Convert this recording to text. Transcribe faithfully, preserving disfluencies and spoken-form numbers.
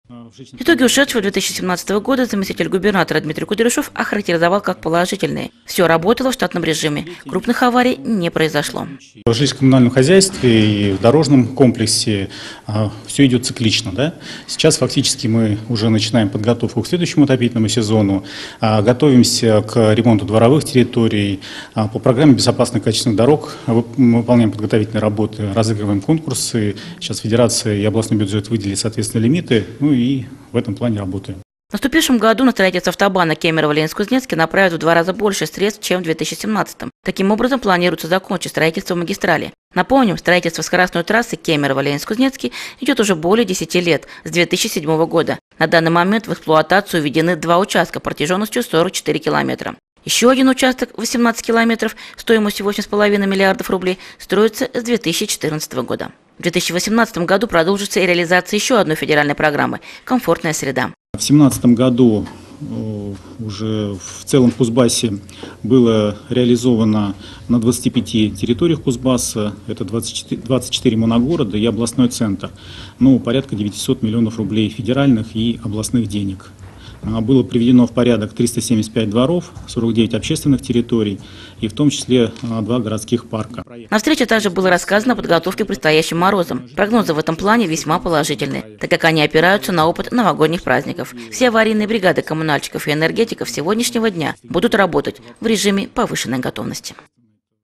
Итоги ушедшего две тысячи семнадцатого года заместитель губернатора Дмитрий Кудряшов охарактеризовал как положительные. Все работало в штатном режиме. Крупных аварий не произошло. В жилищно-коммунальном хозяйстве и в дорожном комплексе а, все идет циклично. Да? Сейчас фактически мы уже начинаем подготовку к следующему отопительному сезону. А, готовимся к ремонту дворовых территорий. А, по программе безопасных качественных дорог мы выполняем подготовительные работы, разыгрываем конкурсы. Сейчас Федерация и областной бюджет выделили, соответственно, лимиты. Ну и в этом плане работаем. В наступившем году на строительство автобана Кемерово-Ленинск-Кузнецкий направят в два раза больше средств, чем в две тысячи семнадцатом. Таким образом, планируется закончить строительство магистрали. Напомним, строительство скоростной трассы Кемерово-Ленинск-Кузнецкий идет уже более десяти лет, с две тысячи седьмого года. На данный момент в эксплуатацию введены два участка протяженностью сорок четыре километра. Еще один участок, восемнадцать километров, стоимостью восемь с половиной миллиардов рублей, строится с две тысячи четырнадцатого года. В две тысячи восемнадцатом году продолжится и реализация еще одной федеральной программы «Комфортная среда». В две тысячи семнадцатом году уже в целом в Кузбассе было реализовано на двадцати пяти территориях Кузбасса, это двадцать четыре моногорода и областной центр, ну, порядка девятисот миллионов рублей федеральных и областных денег. Было приведено в порядок триста семьдесят пять дворов, сорок девять общественных территорий и в том числе два городских парка. На встрече также было рассказано о подготовке к предстоящим морозам. Прогнозы в этом плане весьма положительные, так как они опираются на опыт новогодних праздников. Все аварийные бригады коммунальщиков и энергетиков сегодняшнего дня будут работать в режиме повышенной готовности.